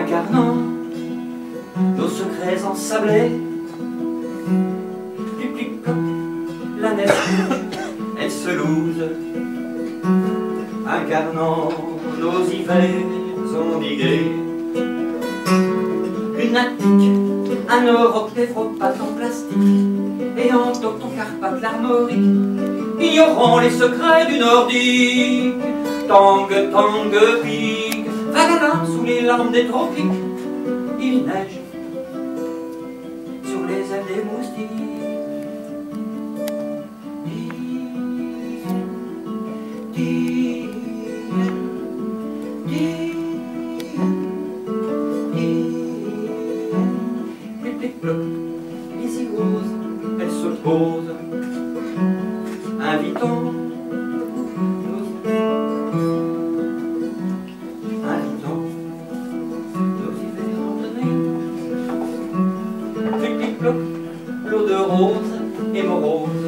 incarnant nos secrets ensablés. Plic-plic-ploc, la neige rouge, elle se louse, incarnant nos hivers endigués. Une attique, un neuroptévropathe en plastique, et en ton Carpath l'armorique, ignorant les secrets du nordique. Tangue, tangue, pique, vagalam sous les larmes des tropiques, il neige sur les ailes des moustiques. Les zygoses, elles se posent, invitant nos hivers endonnés. Plic-plic-ploc, l'eau de rose et morose,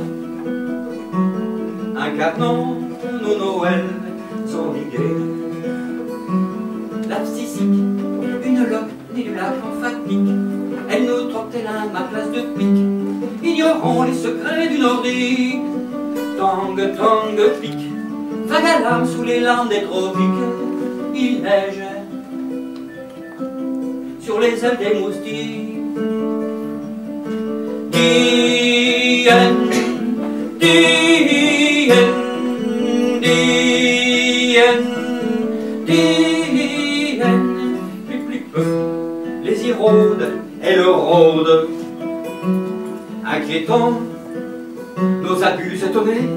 incarnant nos Noëls endigués. L'abscisique, une loque née du lac emphatique, elle nous trotte-t-elle à ma place de pique, ignorant les secrets du nordique. Tangue, tangue, pique, vagalam sous les larmes des tropiques, il neige sur les ailes des moustiques. Dien, dien, dien, dien, plic-plic-peu, les hiraudes, elles rôdent, inquiétant nos abus étonnés.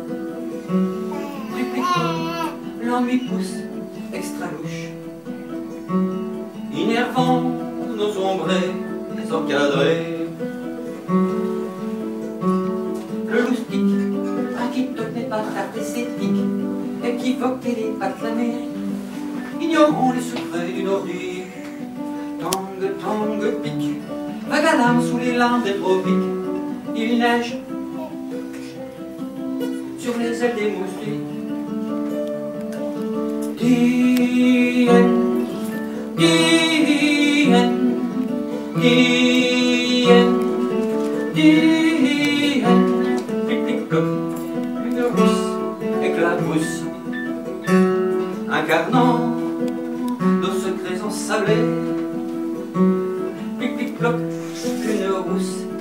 L'ennui pousse extra louche, innervant nos ombrés encadrés. Le loustique, inquiétant mes patates esthétiques, équivoque télépathe l'Amérique, ignorant les secrets du nordique. Tangue, tangue, pique, vagalam sous les larmes des tropiques, il neige sur les ailes des moustiques. Dien, dien, dien, dien, plic-plic-ploc, une rousse éclabousse, incarnant nos secrets ensablés. Plic-plic-ploc, une rousse